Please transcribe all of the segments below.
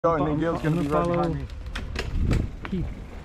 And then Gil's gonna be right behind me. Keith.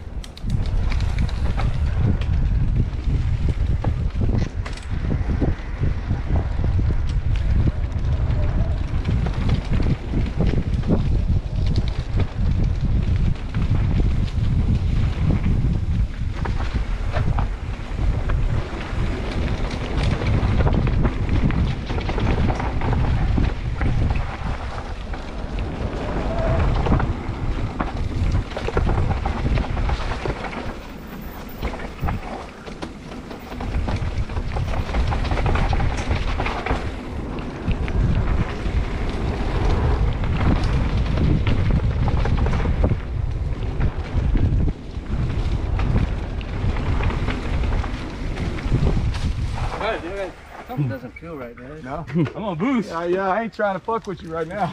Something doesn't feel right, man. No? I'm on boost. Yeah, I ain't trying to fuck with you right now.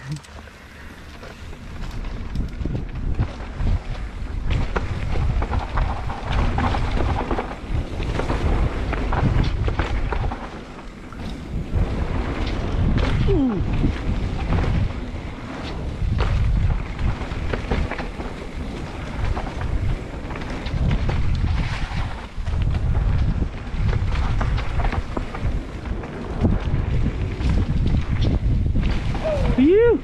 You.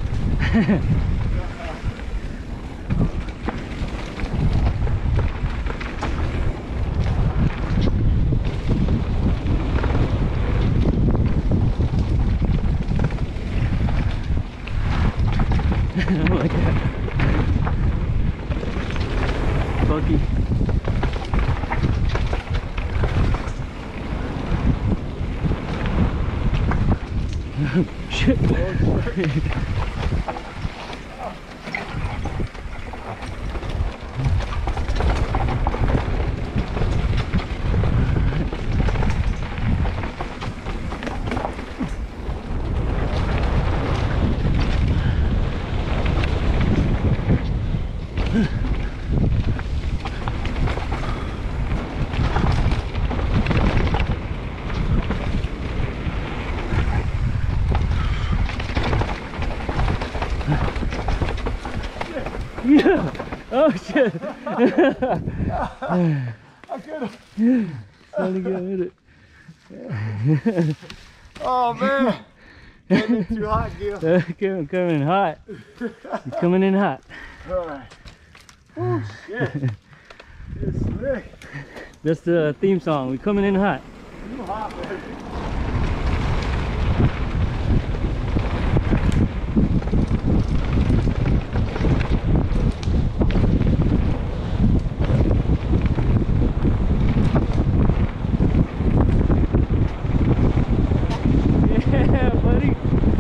I like that. Funky. Shit. Yeah. Oh shit. I could have. Trying to get with it. Oh man. Getting too hot, Gil. Coming in hot. You're coming in hot. Alright. Oh shit. It's slick. That's the theme song. We're coming in hot. You hot, baby. Yeah, buddy.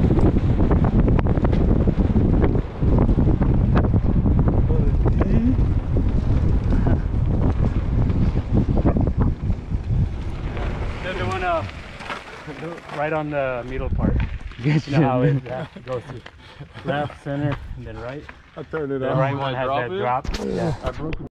The one right on the middle part. Get You know how it goes to left, center, and then right. I turned it The on. right one has that drop. I broke it.